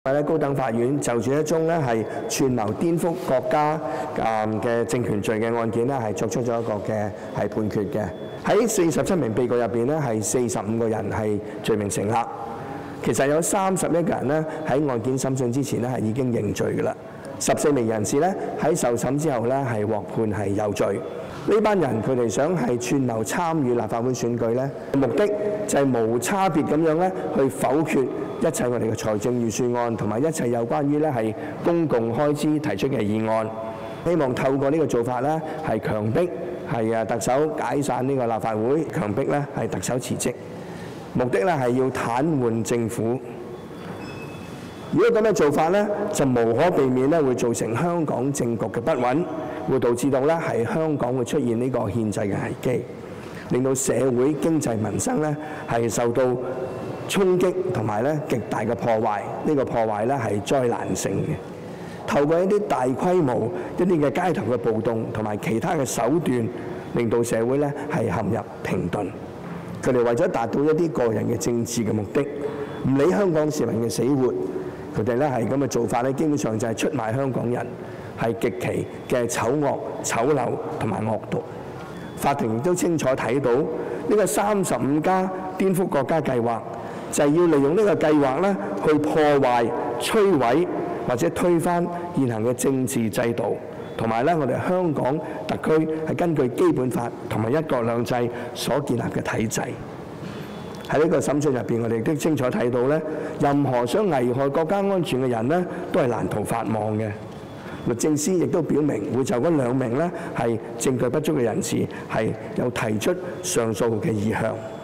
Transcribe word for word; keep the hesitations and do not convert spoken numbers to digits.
咧高等法院就住一宗咧係串謀顛覆國家誒嘅政權罪嘅案件咧，係作出咗一個嘅係判決嘅。喺四十七名被告入邊咧，係四十五個人係罪名成立。其實有三十一個人咧喺案件審訊之前咧係已經認罪㗎啦。十四名人士咧喺受審之後咧係獲判係有罪。呢班人佢哋想係串謀參與立法會選舉咧，目的就係無差別咁樣咧去否決一切我哋嘅財政預算案同埋一切有關於咧係公共開支提出嘅議案，希望透過呢個做法咧係強迫係啊特首解散呢個立法會，強迫咧係特首辭職，目的咧係要癱瘓政府。如果咁嘅做法咧，就無可避免咧會造成香港政局嘅不穩，會導致到咧係香港會出現呢個憲制嘅危機，令到社會經濟民生咧係受到衝擊同埋咧極大嘅破壞。呢個破壞咧係災難性嘅。透過一啲大規模一啲嘅街頭嘅暴動同埋其他嘅手段，令到社會咧係陷入停頓。佢哋為咗達到一啲個人嘅政治嘅目的，唔理香港市民嘅死活。佢哋咧係咁嘅做法咧，基本上就係出賣香港人，係極其嘅醜惡、醜陋同埋惡毒。法庭亦都清楚睇到呢個三十五家顛覆國家計劃，就係要利用呢個計劃咧去破壞、摧毀或者推翻現行嘅政治制度，同埋咧我哋香港特區係根據基本法同埋一國兩制所建立嘅體制。喺呢個審訊入邊，我哋都清楚睇到咧，任何想危害國家安全嘅人咧，都係難逃法網嘅。律政司亦都表明會就嗰兩名咧係證據不足嘅人士係有提出上訴嘅意向。